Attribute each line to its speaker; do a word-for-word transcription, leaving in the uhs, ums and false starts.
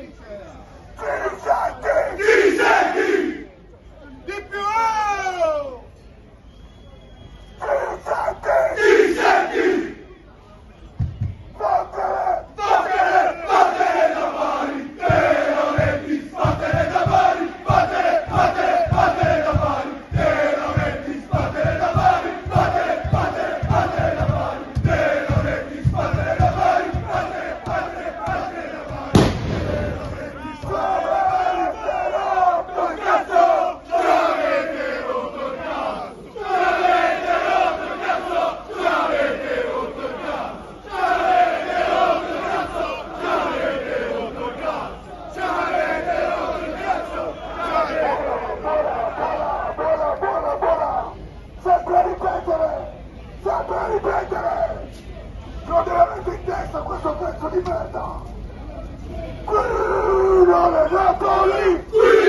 Speaker 1: Chi senti? Di più! Chi senti? Vattene! Vattene! Vattene da Bari! Terroretti! Vattene da Bari! Vattene! Vattene! Vattene da Bari! Terroretti! Vattene da Bari! Vattene! Vattene! Vattene da Bari! Terroretti! Vattene da Bari! Vattene! Vattene! Vattene da Bari! Terroretti! Vattene! Cazzo! Ci avete rotto il cazzo! Ci avete rotto il cazzo! Ci avete rotto il cazzo! Ci avete rotto il cazzo! Ci avete rotto il cazzo! Ci avete rotto il cazzo!
Speaker 2: Buona, buona, buona, buona! Sempre a ripetere! Sempre a ripetere! Non deve avere in testa questo pezzo di merda! Qui non è Napoli!
Speaker 1: Qui